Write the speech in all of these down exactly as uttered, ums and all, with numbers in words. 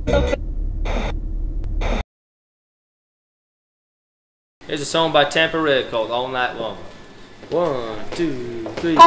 Here's a song by Tampa Red called All Night Long. One, two, three.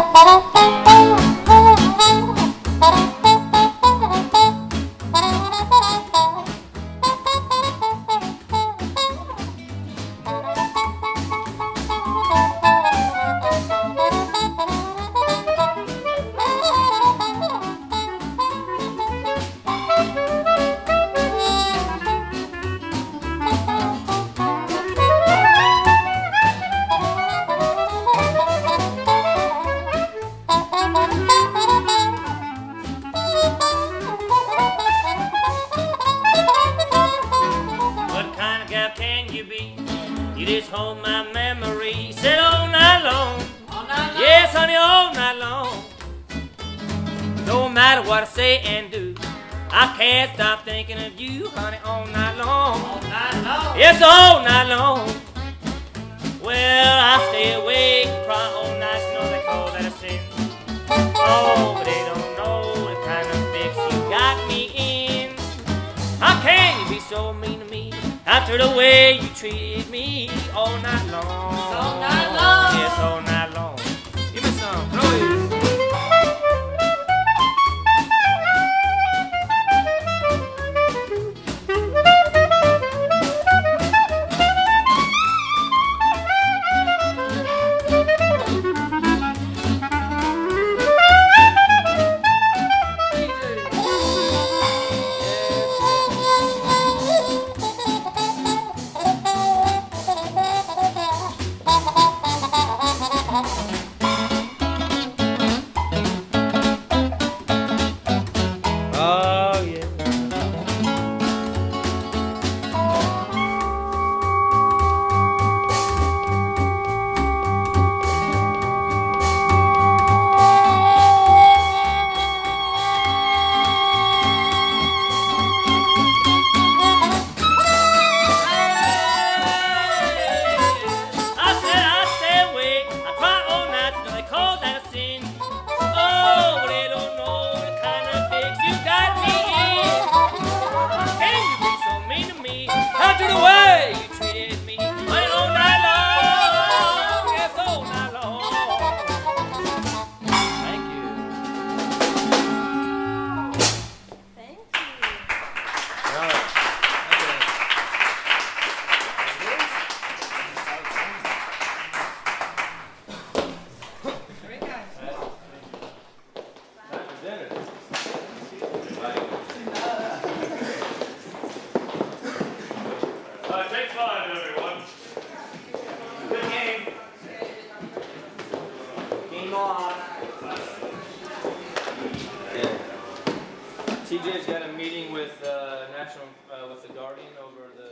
Can you be? You just hold my memory. Said all night long. All night long. Yes, honey, all night long. No matter what I say and do, I can't stop thinking of you, honey, all night long. All night long. Yes, all night long. Well, I stay awake and cry all night. You know they call that a sin. Oh, but they don't know the kind of fix you got me in. How can you be so mean to me after the way you treated me all night long? All night long. Yes, all night long. Give me some. Blow it. Oh, yeah. I said I stay awake, I cry all night, you know they call that a sin. Oh, but they don't know the kind of fix you got me in. Can you be so mean to me after the way you treated me? But all night long, yes, all night long. Thank you. Thank you. All right. Great guys. Time for dinner. Uh, take five, everyone. Good game. Game on. Yeah. T J's got a meeting with uh, National uh, with the Guardian over the